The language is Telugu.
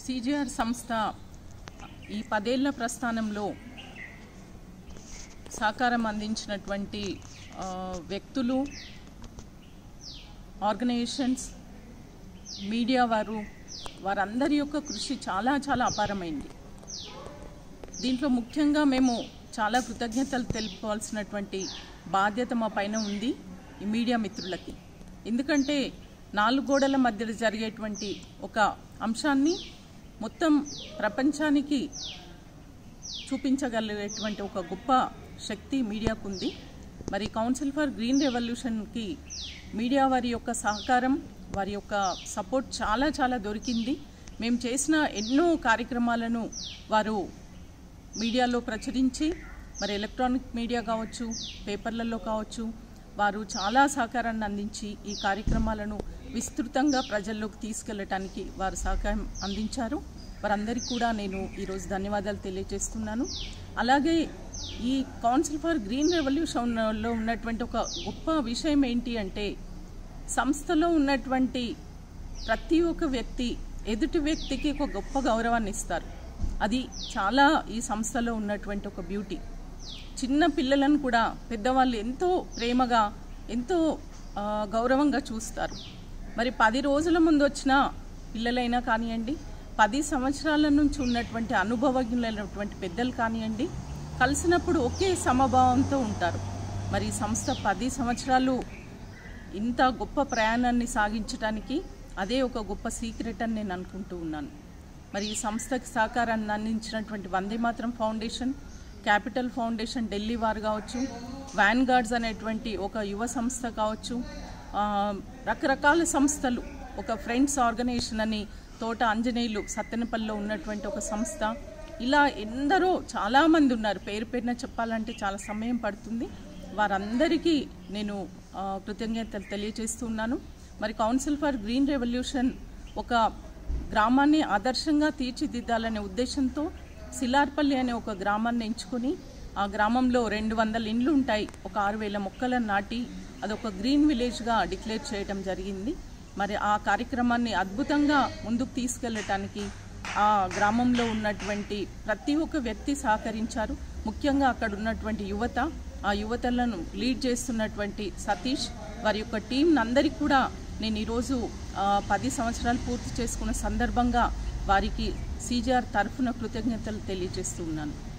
సిజిఆర్ సంస్థ ఈ 10 ఏళ్ల ప్రస్థానంలో సహకారం అందించినటువంటి వ్యక్తులు, ఆర్గనైజేషన్స్, మీడియా వారందరి యొక్క కృషి చాలా అపారమైంది. దీంట్లో ముఖ్యంగా మేము చాలా కృతజ్ఞతలు తెలుపుకోవాల్సినటువంటి బాధ్యత మా పైన ఉంది ఈ మీడియా మిత్రులకి. ఎందుకంటే 4 గోడల మధ్య జరిగేటువంటి ఒక అంశాన్ని మొత్తం ప్రపంచానికి చూపించగలిగేటువంటి ఒక గొప్ప శక్తి మీడియాకు ఉంది. మరి కౌన్సిల్ ఫర్ గ్రీన్ రెవల్యూషన్కి మీడియా వారి యొక్క సహకారం, వారి యొక్క సపోర్ట్ చాలా దొరికింది. మేము చేసిన ఎన్నో కార్యక్రమాలను వారు మీడియాలో ప్రచురించి, మరి ఎలక్ట్రానిక్ మీడియా కావచ్చు, పేపర్లలో కావచ్చు, వారు చాలా సహకారాన్ని అందించి ఈ కార్యక్రమాలను విస్తృతంగా ప్రజల్లోకి తీసుకెళ్లడానికి వారు సహకారం అందించారు. వారందరికీ కూడా నేను ఈరోజు ధన్యవాదాలు తెలియజేస్తున్నాను. అలాగే ఈ కౌన్సిల్ ఫర్ గ్రీన్ రెవల్యూషన్లో ఉన్నటువంటి ఒక గొప్ప విషయం ఏంటి అంటే, సంస్థలో ఉన్నటువంటి ప్రతి ఒక్క వ్యక్తి ఎదుటి వ్యక్తికి ఒక గొప్ప గౌరవాన్ని ఇస్తారు. అది చాలా ఈ సంస్థలో ఉన్నటువంటి ఒక బ్యూటీ. చిన్న పిల్లలను కూడా పెద్దవాళ్ళు ఎంతో ప్రేమగా, ఎంతో గౌరవంగా చూస్తారు. మరి 10 రోజుల ముందు వచ్చిన పిల్లలైనా కానివ్వండి, 10 సంవత్సరాల నుంచి ఉన్నటువంటి అనుభవజ్ఞులైనటువంటి పెద్దలు కానివ్వండి, కలిసినప్పుడు ఒకే సమభావంతో ఉంటారు. మరి ఈ సంస్థ 10 సంవత్సరాలు ఇంత గొప్ప ప్రయాణాన్ని సాగించడానికి అదే ఒక గొప్ప సీక్రెట్ అని నేను అనుకుంటూ ఉన్నాను. మరి ఈ సంస్థకి సహకారాన్ని అందించినటువంటి Vande Mataram foundation, capital foundation Delhi వారు కావచ్చు, వ్యాన్ గార్డ్స్ అనేటువంటి ఒక యువ సంస్థ కావచ్చు, రకరకాల సంస్థలు, ఒక ఫ్రెండ్స్ ఆర్గనైజేషన్ అని తోట ఆంజనేయులు సత్తెనపల్లిలో ఉన్నటువంటి ఒక సంస్థ, ఇలా ఎందరో చాలామంది ఉన్నారు. పేరున చెప్పాలంటే చాలా సమయం పడుతుంది. వారందరికీ నేను కృతజ్ఞతలు తెలియజేస్తున్నాను. మరి కౌన్సిల్ ఫర్ గ్రీన్ రెవల్యూషన్ ఒక గ్రామాన్ని ఆదర్శంగా తీర్చిదిద్దాలనే ఉద్దేశంతో సిలార్పల్లి అనే ఒక గ్రామాన్ని ఎంచుకొని, ఆ గ్రామంలో 200 ఇండ్లు ఉంటాయి, ఒక 6000 మొక్కలను నాటి అదొక గ్రీన్ విలేజ్గా డిక్లేర్ చేయడం జరిగింది. మరి ఆ కార్యక్రమాన్ని అద్భుతంగా ముందుకు తీసుకెళ్లటానికి ఆ గ్రామంలో ఉన్నటువంటి ప్రతి ఒక్క వ్యక్తి సహకరించారు. ముఖ్యంగా అక్కడ ఉన్నటువంటి యువత, ఆ యువతలను లీడ్ చేస్తున్నటువంటి సతీష్, వారి యొక్క టీం అందరికీ కూడా నేను ఈరోజు 10 సంవత్సరాలు పూర్తి చేసుకున్న సందర్భంగా వారికి సిజిఆర్ తరఫున కృతజ్ఞతలు తెలియజేస్తున్నాను.